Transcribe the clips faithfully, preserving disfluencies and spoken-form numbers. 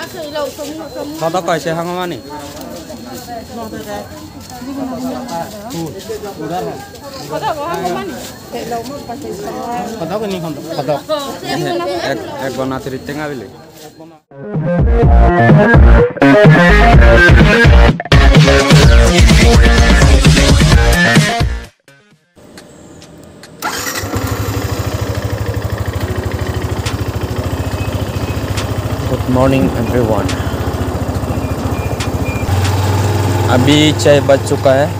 Kota kaise hangomani. Kota hangomani. Kota ko ni kota. Kota. Ek ek gona trite ngabile. Good morning everyone. अभी चाय बज चुका है।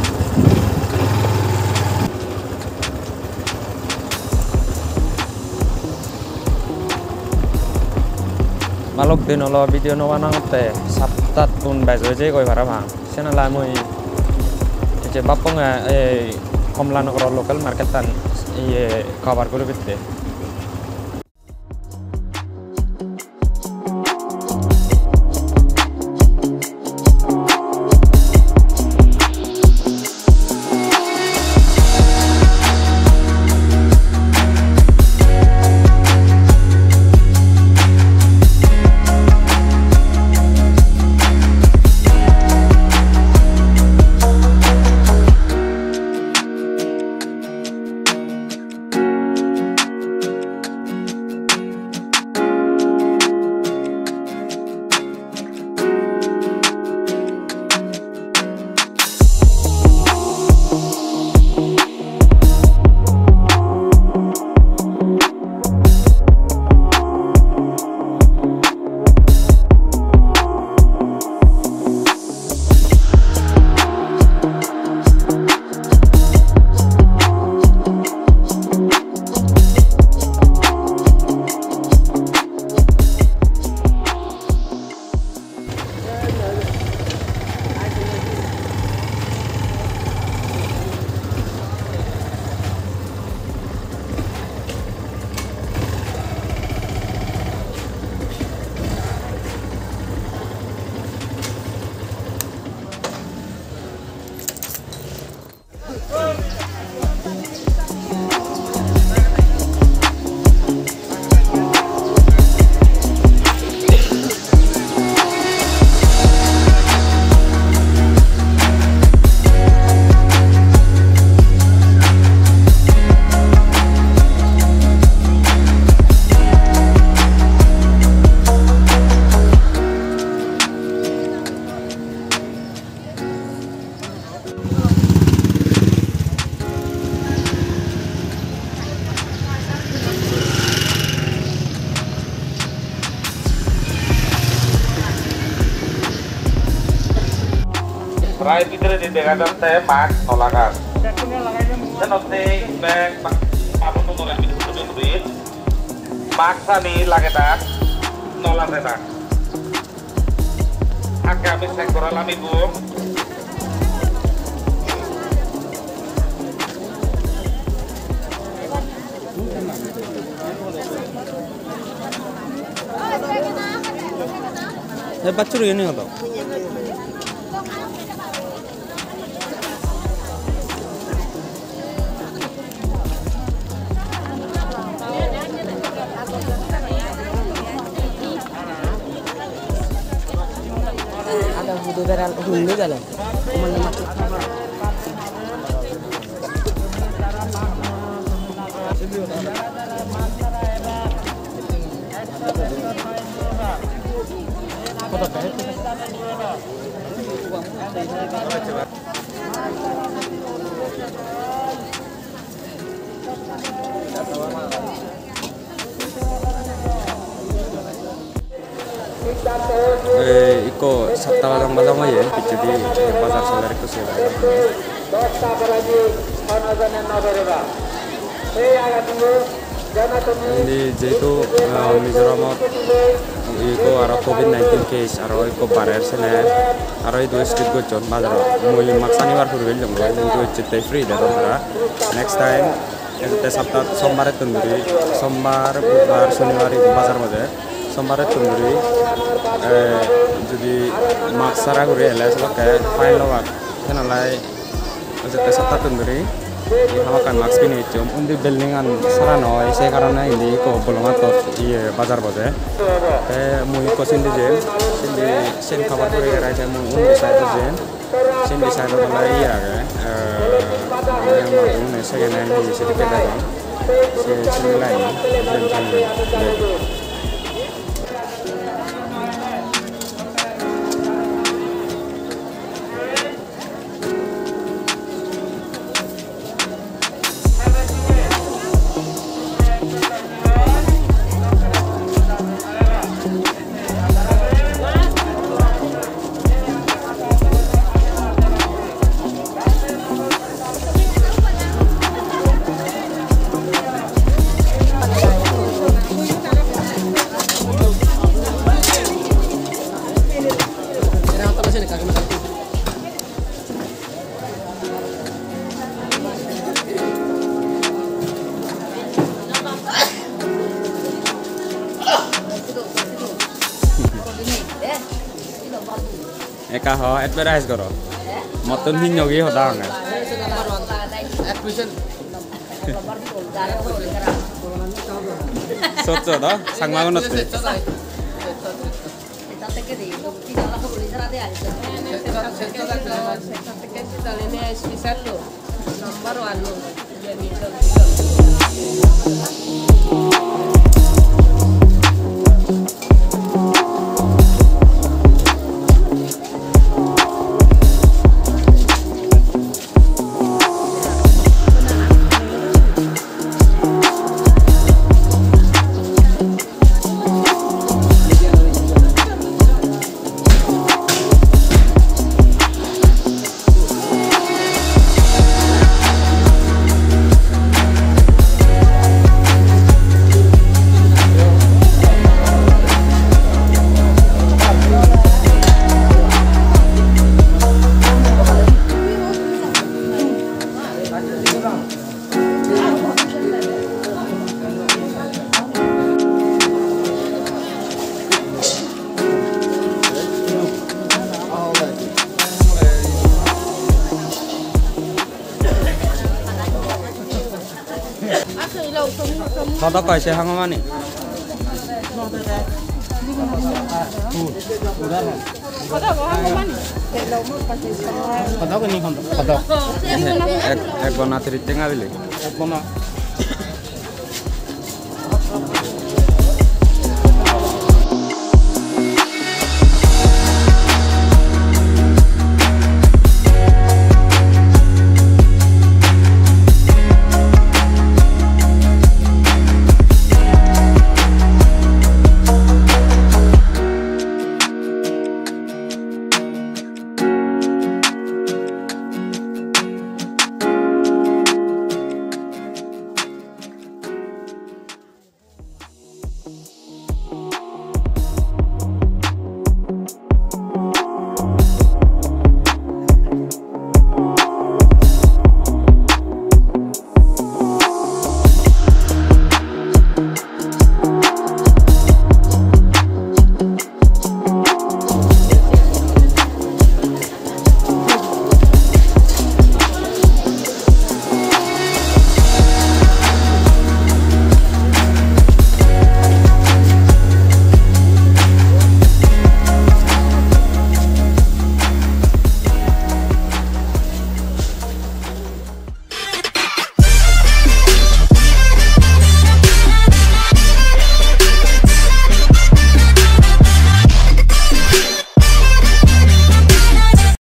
Malok din olo video no wanang te sabtat tun bazo je koi para bang. Sena la moi je bapong e Kamalanagar local marketan ye cover kore bitte. Right pitire di degadan te mak nolakan. Senote bag apun to nolak pitu to duit. Maksa ni lagetan nolak retan. Agak bisa kurang amigo. Ya bacur ini atau? Ada budu beral hundu jalan. Teman-teman. Eh, iko sabta badang badang ya, jadi pasar solar itu sih. Jadi jadi Mizoram iko aro COVID nineteen case aro iko barer sene aro itu street go jon bazar moi maksani war furvel jong itu chite free da tara next time itu sabta sombar tunduri sombar budar shonibar bazar maje sombar tunduri eh jadi maksara gure elas lo kayak file lo kenalai itu sabta tunduri hawakan max pini jom undi building an sarano ise karena ini ko bolongan tot iye bazar bode te mui ko sindi je sindi sen khabar kore gara je mui undi side je sindi side to la iya ge eh yang ma une second hand di sidi ke dalam se sindi lain jam jam Eka ho advertise karo. Motun hinyogi hodang. Socho do sangmangun otte. Kota kaise hangomani. Kota hangomani. Kota ko ni kota. Kota. Ek ek gona triting abile. Ek gona.